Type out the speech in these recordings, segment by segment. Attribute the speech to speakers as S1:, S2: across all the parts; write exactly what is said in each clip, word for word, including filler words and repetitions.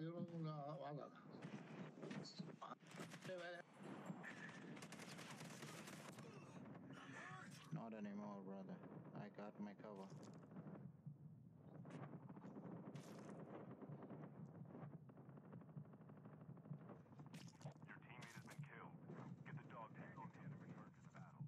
S1: Not anymore, brother. I got my cover.
S2: Your teammate has been killed. Get the dog tag in hand and return to the battle.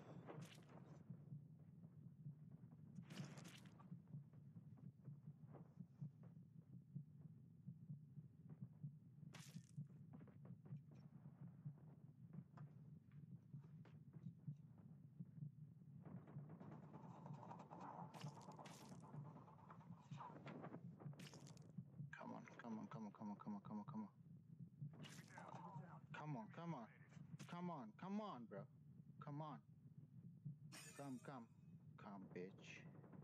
S1: Come on, come on, come on, come on, come on, come on, come on. Come on, come on. Come on, come on, bro. Come on. Come, come. Come, bitch.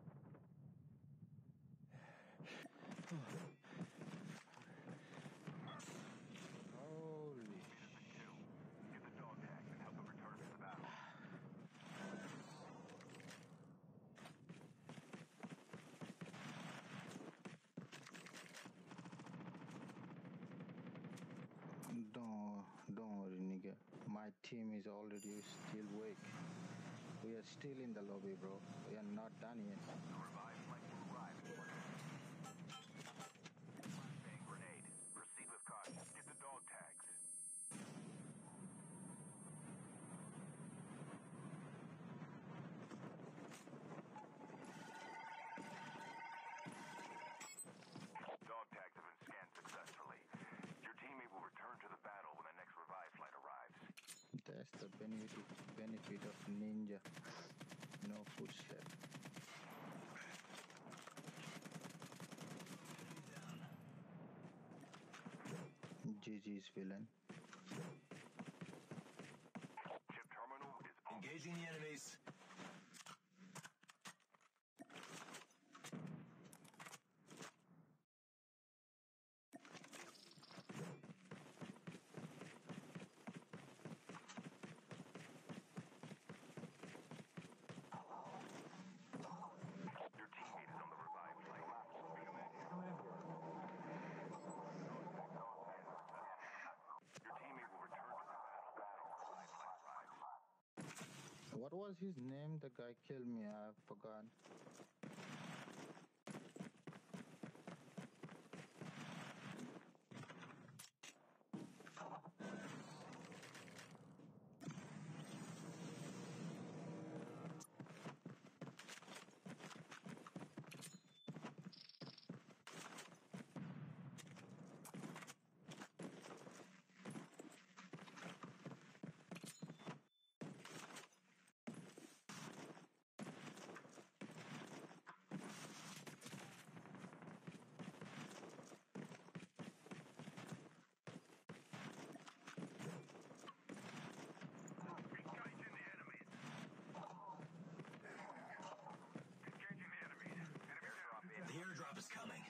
S1: Holy shit.
S2: Get the dog tag and help them return to the battle.
S1: Don't, don't worry, nigga. My team is already still awake. We are still in the lobby, bro. We are not done yet.
S2: The revived flight will arrive in one minute. Flashbang grenade. Proceed with caution. Get the dog tags. Dog tags have been scanned successfully. Your teammate will return to the battle when the next revive flight arrives.
S1: That's the benefit, benefit of ninja. No footstep. G G's villain.
S2: Chip terminal is on.
S3: Engaging the enemies.
S2: Your teammate is on the revived flight. Your teammate will return to the battle. Battle revived flight arrives.
S1: What was his name? The guy killed me. I forgot.
S2: Engaging the enemies. Engaging the enemies. Enemy drop in.
S3: The airdrop is coming.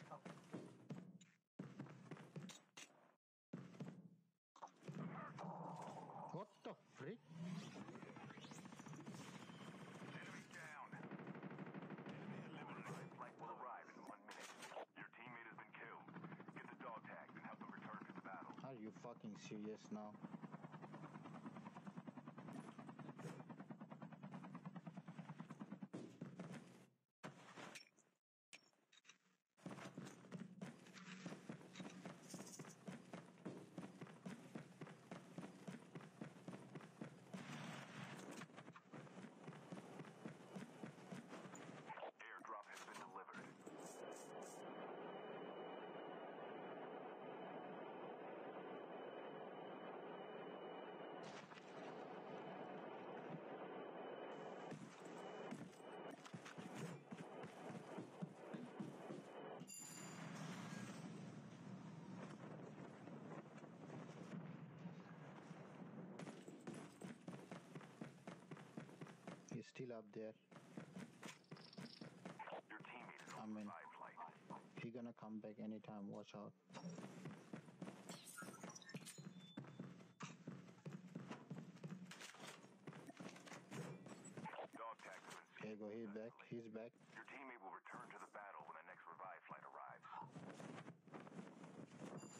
S1: What the freak?
S2: Enemy down. Enemy eliminated. Flight will arrive in one minute. Your teammate has been killed. Get the dog tags and help them return to the battle.
S1: Are you fucking serious now?
S2: Airdrop has been delivered.
S1: He's still up there.
S2: Your teammate is
S1: I
S2: on the
S1: mean-
S2: revived flight.
S1: He gonna come back anytime. Watch out.
S2: Dog tags have been
S1: Here you go. He's back.
S2: successfully.
S1: He's back.
S2: Your teammate will return to the battle when the next revive flight arrives.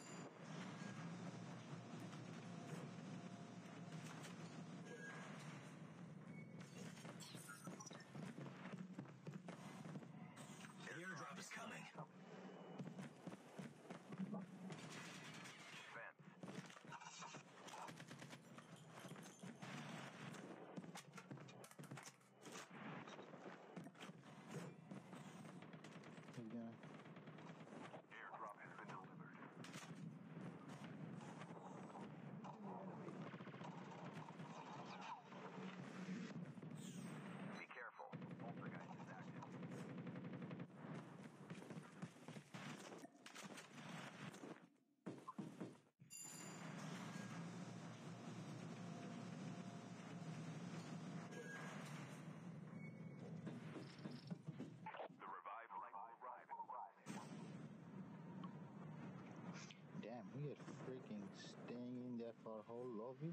S1: freaking staying in there for whole lobby?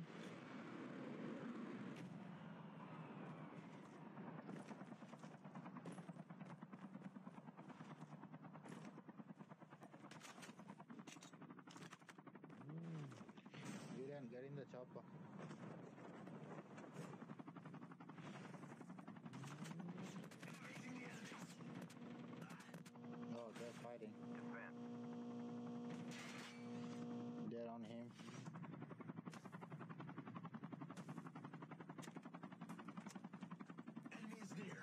S1: Viren, get in the chopper. Oh, they're fighting.
S2: Defense.
S1: They're on him.
S3: Enemy is near.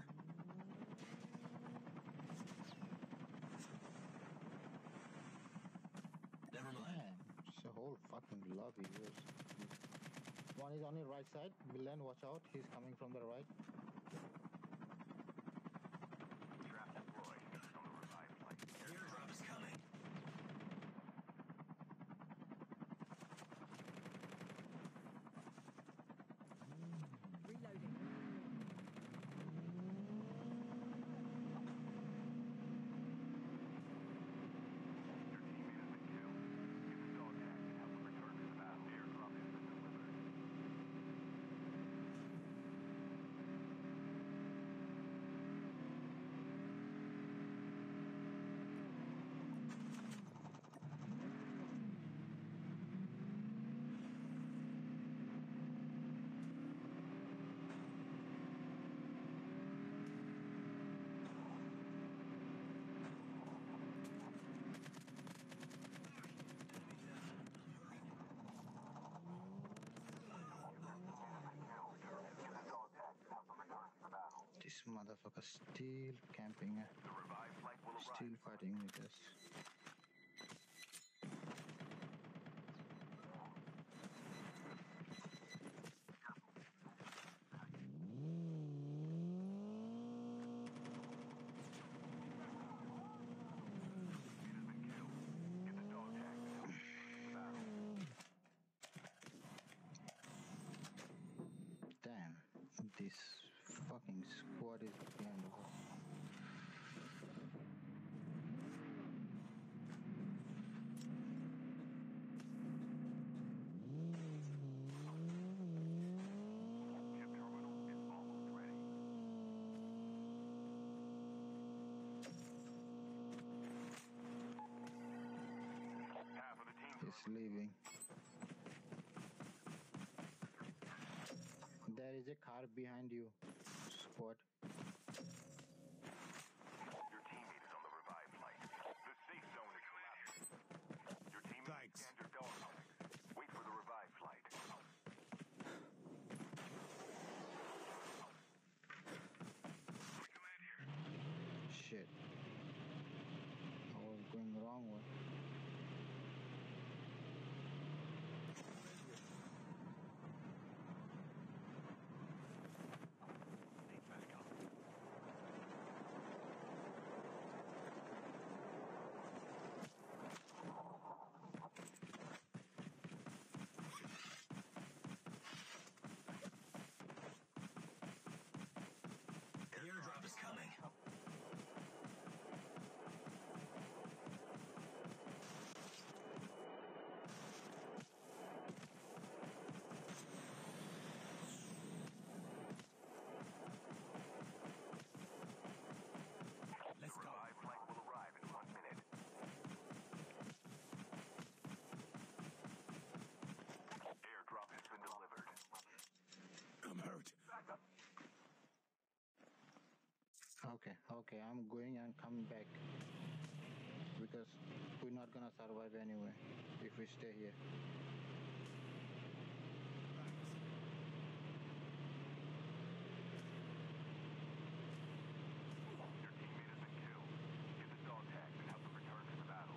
S3: Never mind.
S1: Man, it's a whole fucking lobby. Yes. One is on your right side. Villain, watch out. He's coming from the right.
S2: Trap deployed. On the revive flight.
S3: Airdrop is coming.
S4: Reloading.
S2: Your teammate has been killed. Get the dog tag and help them return to the battle. Airdrop has been delivered.
S1: This motherfucker still camping. uh,
S2: The revive flight will arrive.
S1: Still fighting with us.
S2: Get the dog tag and help them return to the battle.
S1: Damn, this fucking squad is behind us.
S2: Chip terminal is almost ready. Half of the team
S1: He's leaving. There is a car behind you, squad.
S2: Your teammate is on the revive flight. The safe zone is collapsing. Your teammate
S3: Thanks.
S2: scanned your dog tag. Wait for the revive flight.
S1: Shit. I was going the wrong way.
S3: Airdrop is coming. Let's
S2: The
S3: go.
S2: revive flight will arrive in one minute. Airdrop has been delivered.
S3: I'm hurt.
S1: Okay, okay, I'm going and coming back. Because we're not gonna survive anyway if we stay here.
S2: Your teammate has been killed. Get the dog tag and help them return to the battle.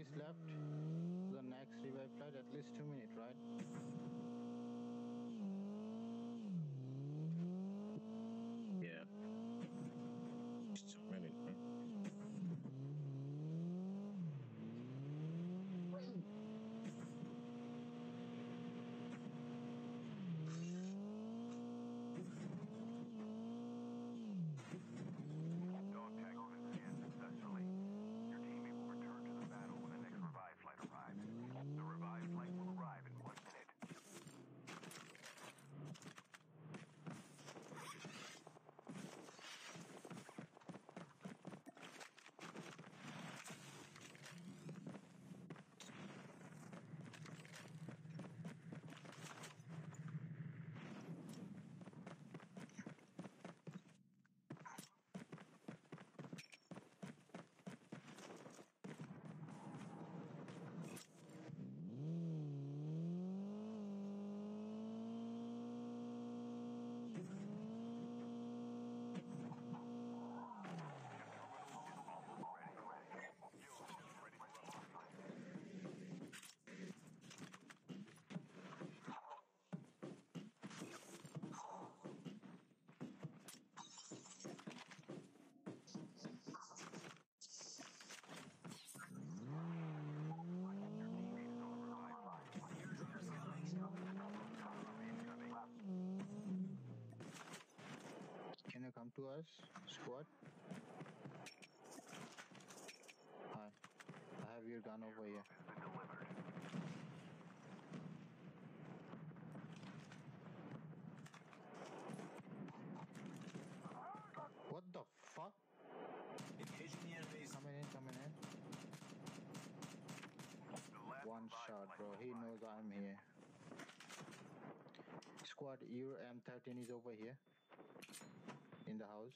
S1: minutes left. The next revive flight, at least two minutes, right?
S4: Yeah. Just a minute, huh?
S2: Dog tag has been scanned successfully. Your teammate will return to the battle when the next revive flight arrives. The revive flight will arrive in one minute.
S1: Can you come to us, squad? Hi. I have your gun over here.
S2: Has been delivered.
S1: What the fuck?
S3: Engaging the enemies.
S1: Coming in, coming in.
S2: The last
S1: One
S2: revive
S1: shot,
S2: flight
S1: bro.
S2: will
S1: He
S2: arrive.
S1: knows I'm here. Squad, your M thirteen is over here. In the house.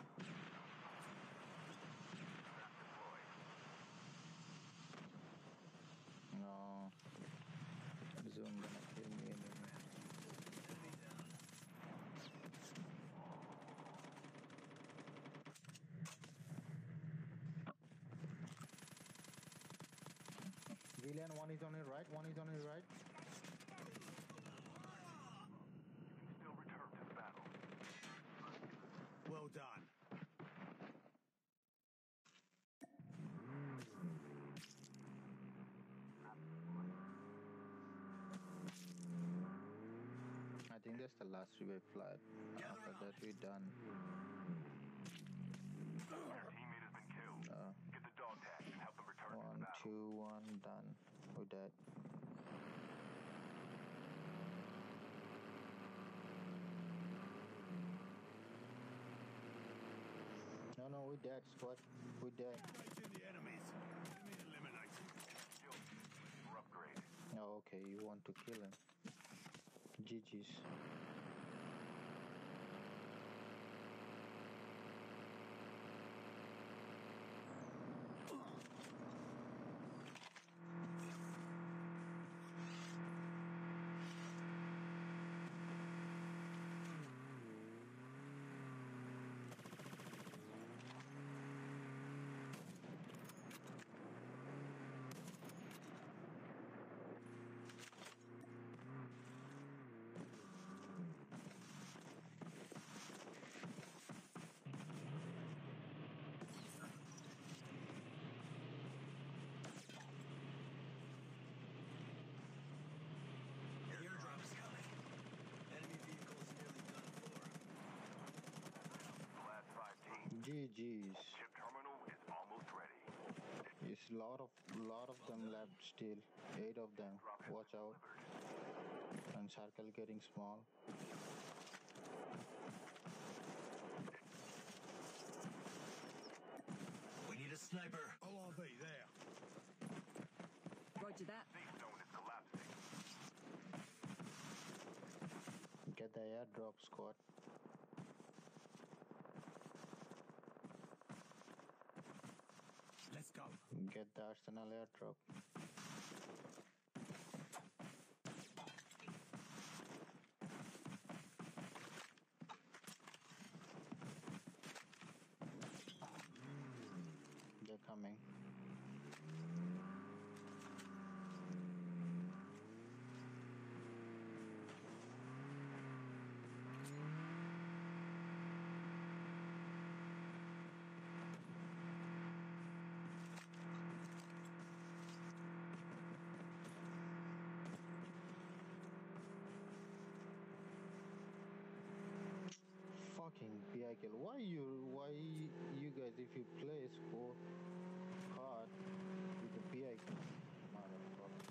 S1: No. Zoom gonna kill me anyway.
S3: Enemy down.
S1: Villain, one is on your right, one is on your right.
S2: Still return to the battle.
S3: Well done.
S1: I think that's the last revive flight. After that, we're done.
S2: Your teammate has been killed.
S1: Uh,
S2: Get the dog tag and help them return to the
S1: one,
S2: battle.
S1: two, one, done. We're dead. No, no, we're dead, squad. We're dead.
S3: Engaging the enemies. Enemy eliminated.
S2: Shield were upgraded.
S1: Oh, okay, you want to kill him. G G's.
S3: Airdrop is coming. Enemy vehicle is nearly done for.
S2: Last five teams.
S1: G G's.
S2: Chip terminal is almost ready.
S1: It's a lot of lot of them left still. Eight of them.
S2: Drop has
S1: Watch
S2: been
S1: out.
S2: delivered.
S1: And circle getting small.
S3: We need a sniper.
S5: O R B there.
S6: Roger that.
S2: Safe zone is collapsing.
S1: Get the airdrop, squad.
S5: Let's go.
S1: Get the arsenal airdrop. They're coming. vehicle. Why you? Why you guys? If you play score hard with the vehicle, motherfucker.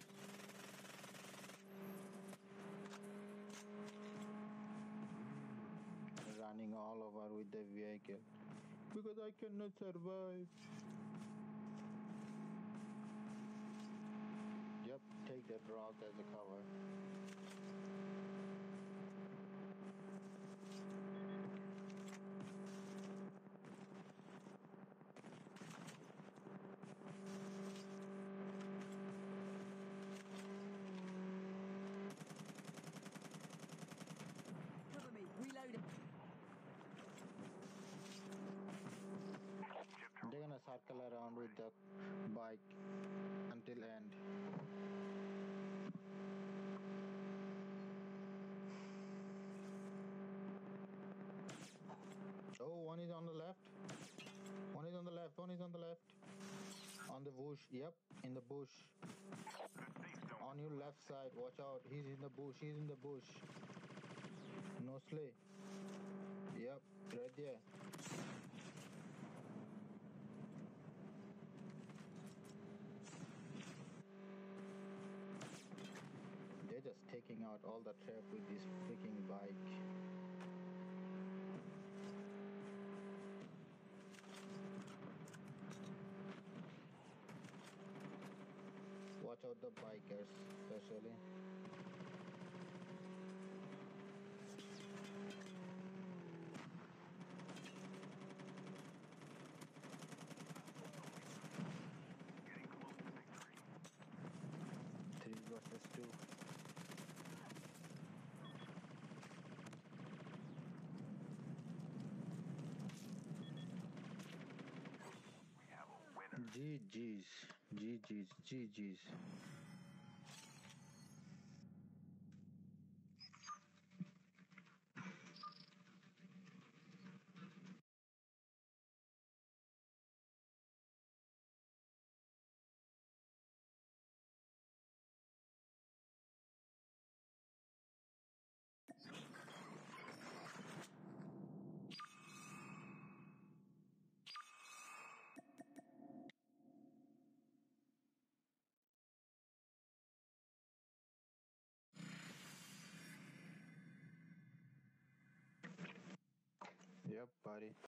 S1: Running all over with the vehicle because I cannot survive. Yep, take that rock as a cover.
S5: Cover me. Reloading.
S1: They're gonna circle around with the bike until end. Oh, one is on the left. One is on the left. One is on the left. On the bush. Yep, in the bush. On your left side. Watch out. He's in the bush. He's in the bush. No slay. Yep, right there. They're just taking out all the trap with this freaking bike. Watch out the bikers, especially. Three versus two. G G's, G G's, G G's. Yep, buddy.